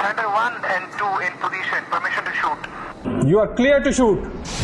Commander 1 and 2 in position. Permission to shoot. You are clear to shoot.